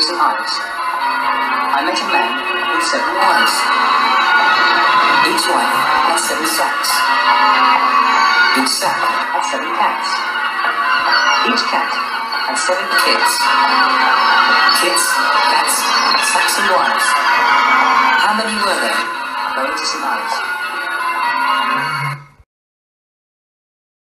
to St. Ives, I met a man with 7 wives. Each wife had 7 sacks. Each sack had 7 cats. Each cat had 7 kids. Kids, cats, sacks and wives. How many were there going to St. Ives?